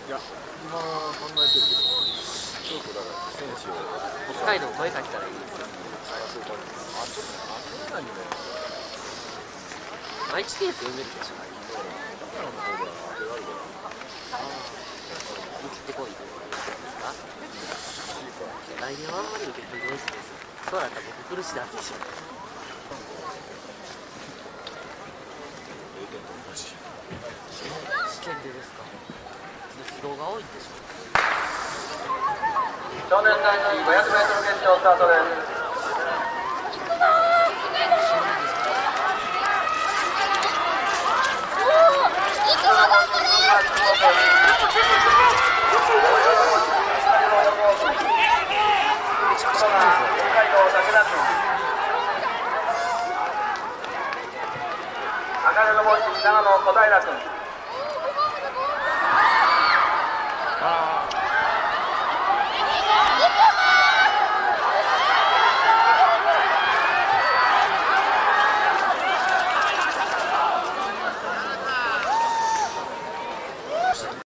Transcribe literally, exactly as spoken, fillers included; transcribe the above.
いや、今考えてるけど、ちょっとだから選手を北海道声かけたらいいですよ。 そうか。あ、ちょっとあ、そうなんね。 愛知県って読めるでしょ。 高野の方では当てられるから。 受けてこいということですか。来年はあんまり受けてないしです。そうだったら僕苦しいなってしまう。試験でですか。疲労が多いんでしょう。 少年男子 ごひゃくメートル 決勝スタートです。赤根の帽子長野小平君。